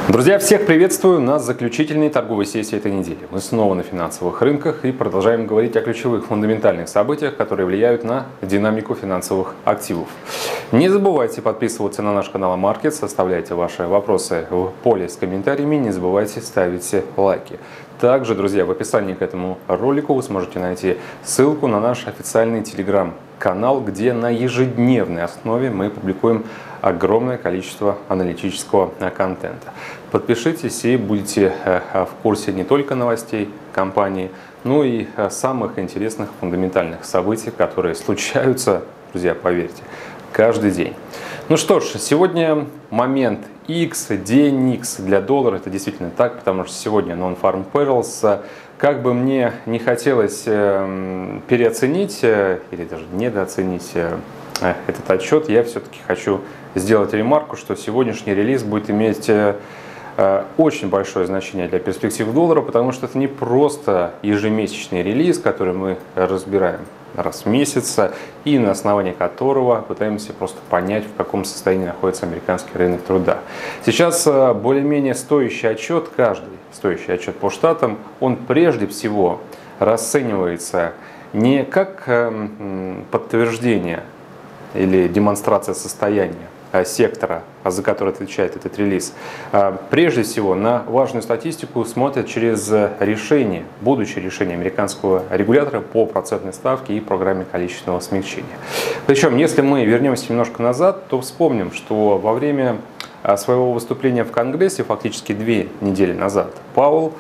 Друзья, всех приветствую на заключительной торговой сессии этой недели. Мы снова на финансовых рынках и продолжаем говорить о ключевых фундаментальных событиях, которые влияют на динамику финансовых активов. Не забывайте подписываться на наш канал Markets, оставляйте ваши вопросы в поле с комментариями, не забывайте ставить лайки. Также, друзья, в описании к этому ролику вы сможете найти ссылку на наш официальный телеграм-канал, где на ежедневной основе мы публикуем огромное количество аналитического контента. Подпишитесь и будете в курсе не только новостей компании, но и самых интересных фундаментальных событий, которые случаются, друзья, поверьте, каждый день. Ну что ж, сегодня момент X, день X для доллара. Это действительно так, потому что сегодня Non-Farm Payrolls. Как бы мне не хотелось переоценить или даже недооценить этот отчет, я все-таки хочу сделать ремарку, что сегодняшний релиз будет иметь очень большое значение для перспектив доллара, потому что это не просто ежемесячный релиз, который мы разбираем раз в месяц, и на основании которого пытаемся просто понять, в каком состоянии находится американский рынок труда. Сейчас более-менее стоящий отчет, каждый стоящий отчет по штатам, он прежде всего расценивается не как подтверждение или демонстрация состояния сектора, за который отвечает этот релиз. Прежде всего на важную статистику смотрят через решение, будущее решение американского регулятора по процентной ставке и программе количественного смягчения. Причем, если мы вернемся немножко назад, то вспомним, что во время своего выступления в Конгрессе, фактически 2 недели назад, Пауэлл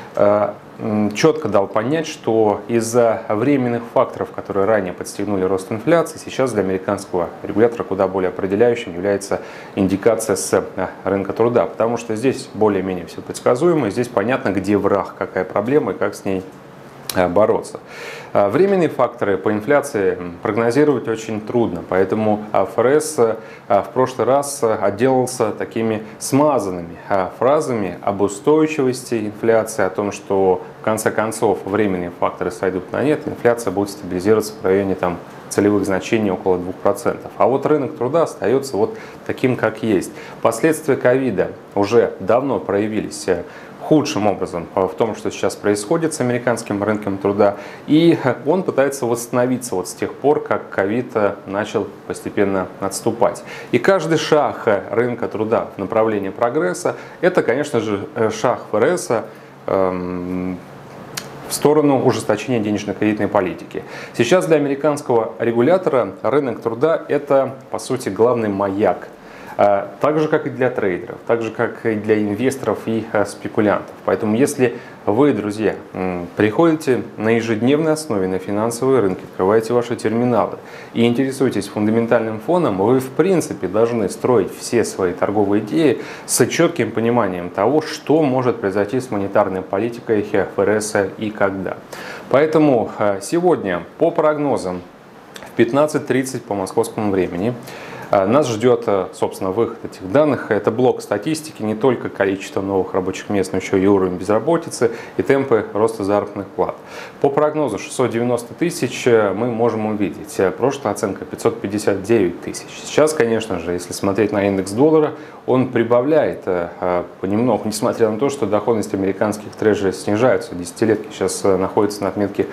четко дал понять, что из-за временных факторов, которые ранее подстегнули рост инфляции, сейчас для американского регулятора куда более определяющим является индикация с рынка труда, потому что здесь более-менее все предсказуемо, здесь понятно, где враг, какая проблема и как с ней бороться. Временные факторы по инфляции прогнозировать очень трудно, поэтому ФРС в прошлый раз отделался такими смазанными фразами об устойчивости инфляции, о том, что в конце концов временные факторы сойдут на нет, инфляция будет стабилизироваться в районе целевых значений около 2%. А вот рынок труда остается вот таким, как есть. Последствия ковида уже давно проявились худшим образом в том, что сейчас происходит с американским рынком труда, и он пытается восстановиться вот с тех пор, как ковид начал постепенно отступать. И каждый шаг рынка труда в направлении прогресса – это, конечно же, шаг ФРС в сторону ужесточения денежно-кредитной политики. Сейчас для американского регулятора рынок труда – это, по сути, главный маяк. Так же, как и для трейдеров, так же, как и для инвесторов и спекулянтов. Поэтому, если вы, друзья, приходите на ежедневной основе на финансовые рынки, открываете ваши терминалы и интересуетесь фундаментальным фоном, вы, в принципе, должны строить все свои торговые идеи с четким пониманием того, что может произойти с монетарной политикой ФРС и когда. Поэтому сегодня, по прогнозам, в 15:30 по московскому времени, нас ждет, собственно, выход этих данных. Это блок статистики, не только количество новых рабочих мест, но еще и уровень безработицы и темпы роста заработных плат. По прогнозу 690 тысяч мы можем увидеть. Прошлая оценка 559 тысяч. Сейчас, конечно же, если смотреть на индекс доллара, он прибавляет понемногу, несмотря на то, что доходность американских трежерей снижается. Десятилетки сейчас находятся на отметке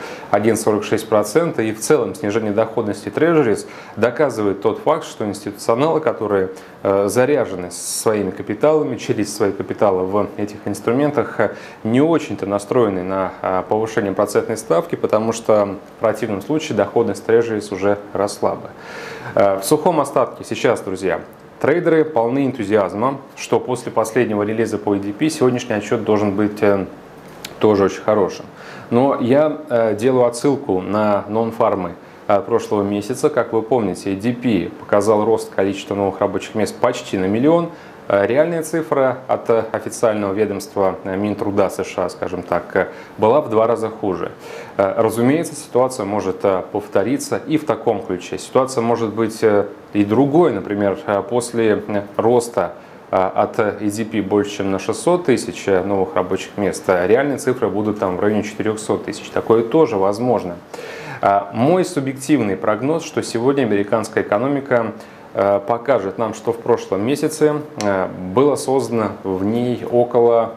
1,46%. И в целом снижение доходности трежерис доказывает тот факт, что институционалы, которые заряжены своими капиталами, через свои капиталы в этих инструментах, не очень-то настроены на повышение процентной ставки, потому что в противном случае доходность трежерис уже росла бы. В сухом остатке сейчас, друзья, трейдеры полны энтузиазма, что после последнего релиза по EDP сегодняшний отчет должен быть тоже очень хорошим. Но я делаю отсылку на Non-Farm прошлого месяца. Как вы помните, EDP показал рост количества новых рабочих мест почти на 1 миллион. Реальная цифра от официального ведомства Минтруда США, скажем так, была в 2 раза хуже. Разумеется, ситуация может повториться и в таком ключе. Ситуация может быть и другой. Например, после роста от EDP больше, чем на 600 тысяч новых рабочих мест, реальные цифры будут в районе 400 тысяч. Такое тоже возможно. Мой субъективный прогноз, что сегодня американская экономика покажет нам, что в прошлом месяце было создано в ней около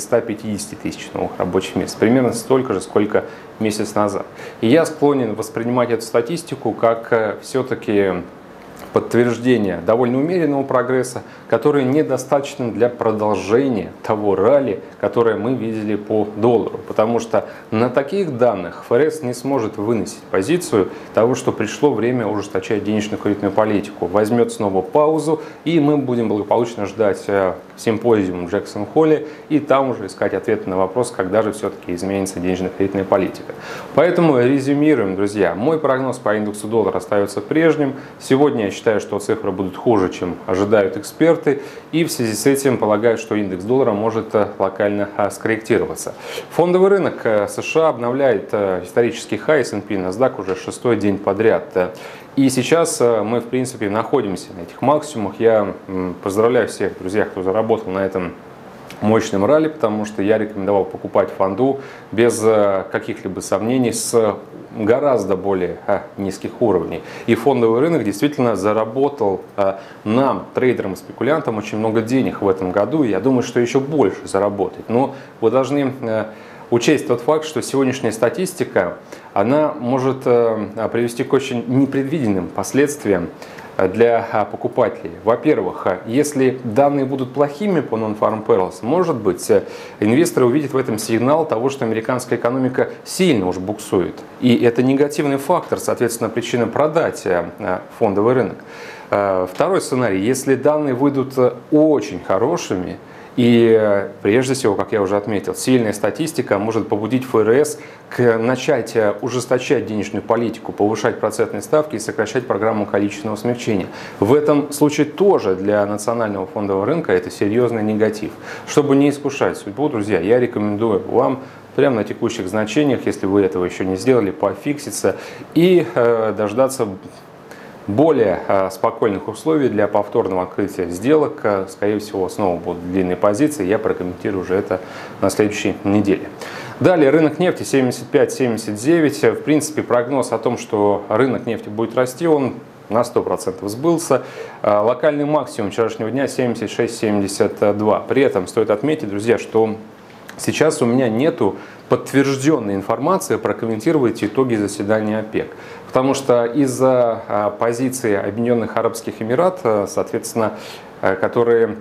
550 тысяч новых рабочих мест. Примерно столько же, сколько месяц назад. И я склонен воспринимать эту статистику как все-таки подтверждение довольно умеренного прогресса, который недостаточен для продолжения того ралли, которое мы видели по доллару. Потому что на таких данных ФРС не сможет выносить позицию того, что пришло время ужесточать денежную кредитную политику. Возьмет снова паузу, и мы будем благополучно ждать симпозиум в Джексон-Холле и там уже искать ответы на вопрос, когда же все-таки изменится денежная кредитная политика. Поэтому резюмируем, друзья. Мой прогноз по индексу доллара остается прежним. Сегодня я считаю, что цифры будут хуже, чем ожидают эксперты, и в связи с этим полагаю, что индекс доллара может локально скорректироваться. Фондовый рынок США обновляет исторический хай S&P NASDAQ уже 6-й день подряд. И сейчас мы, в принципе, находимся на этих максимумах. Я поздравляю всех, друзья, кто заработал на этом мощном ралли, потому что я рекомендовал покупать фонду без каких-либо сомнений с гораздо более низких уровней. И фондовый рынок действительно заработал нам, трейдерам и спекулянтам, очень много денег в этом году. И я думаю, что еще больше заработать. Но вы должны учесть тот факт, что сегодняшняя статистика, она может привести к очень непредвиденным последствиям для покупателей. Во-первых, если данные будут плохими по Non-Farm Payrolls, может быть, инвесторы увидят в этом сигнал того, что американская экономика сильно уж буксует. И это негативный фактор, соответственно, причина продать фондовый рынок. Второй сценарий, если данные выйдут очень хорошими, и прежде всего, как я уже отметил, сильная статистика может побудить ФРС начать ужесточать денежную политику, повышать процентные ставки и сокращать программу количественного смягчения. В этом случае тоже для национального фондового рынка это серьезный негатив. Чтобы не искушать судьбу, друзья, я рекомендую вам прямо на текущих значениях, если вы этого еще не сделали, пофикситься и дождаться более спокойных условий для повторного открытия сделок. Скорее всего, снова будут длинные позиции. Я прокомментирую уже это на следующей неделе. Далее рынок нефти 75-79. В принципе, прогноз о том, что рынок нефти будет расти, он на 100% сбылся. Локальный максимум вчерашнего дня 76-72. При этом стоит отметить, друзья, что сейчас у меня нету подтвержденной информации прокомментировать итоги заседания ОПЕК. Потому что из-за позиции Объединенных Арабских Эмиратов, соответственно, которые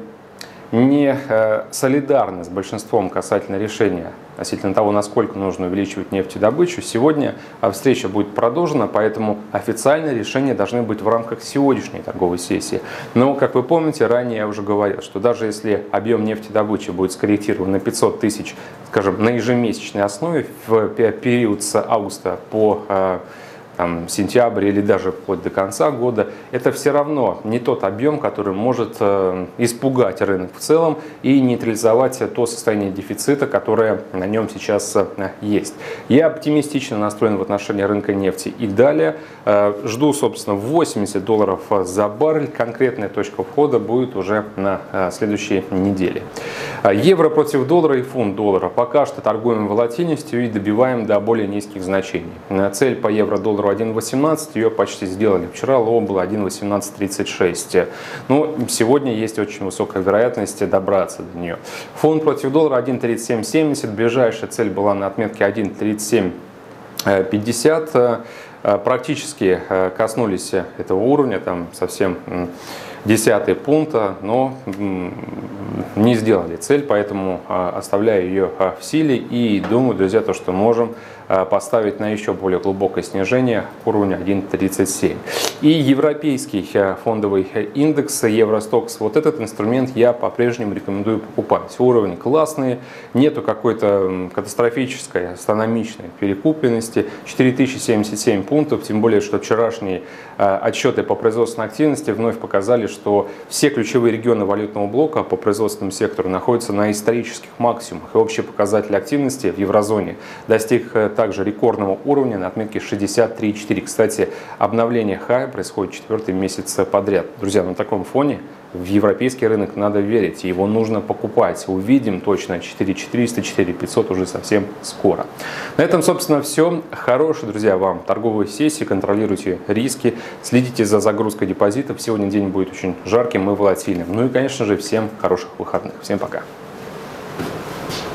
не солидарны с большинством касательно решения относительно того, насколько нужно увеличивать нефтедобычу, сегодня встреча будет продолжена, поэтому официальные решения должны быть в рамках сегодняшней торговой сессии. Но, как вы помните, ранее я уже говорил, что даже если объем нефтедобычи будет скорректирован на 500 тысяч, скажем, на ежемесячной основе в период с августа по сентябрь или даже вплоть до конца года, это все равно не тот объем, который может испугать рынок в целом и нейтрализовать то состояние дефицита, которое на нем сейчас есть. Я оптимистично настроен в отношении рынка нефти и далее. Жду, собственно, $80 за баррель. Конкретная точка входа будет уже на следующей неделе. Евро против доллара и фунт доллара. Пока что торгуем волатильностью и добиваем до более низких значений. Цель по евро-доллару 1.18, ее почти сделали. Вчера лоу было 1.1836. Но сегодня есть очень высокая вероятность добраться до нее. Фунт против доллара 1.3770. Ближайшая цель была на отметке 1.3750. Практически коснулись этого уровня, там совсем десятый пункта, но не сделали цель, поэтому оставляю ее в силе и думаю, друзья, то, что можем поставить на еще более глубокое снижение к уровню 1.37. И европейский фондовый индекс Евростокс, вот этот инструмент я по-прежнему рекомендую покупать. Уровни классные, нету какой-то катастрофической астрономичной перекупленности. 4077 пунктов, тем более, что вчерашние отчеты по производственной активности вновь показали, что все ключевые регионы валютного блока по производственному сектору находятся на исторических максимумах. И общий показатель активности в еврозоне достиг также рекордного уровня на отметке 63,4. Кстати, обновление хая происходит 4-й месяц подряд. Друзья, на таком фоне В европейский рынок надо верить, его нужно покупать. Увидим точно 4400, 4500 уже совсем скоро. На этом, собственно, все. Хорошей, друзья, вам торговой сессии, контролируйте риски, следите за загрузкой депозитов. Сегодня день будет очень жарким и волатильным. Ну и, конечно же, всем хороших выходных. Всем пока.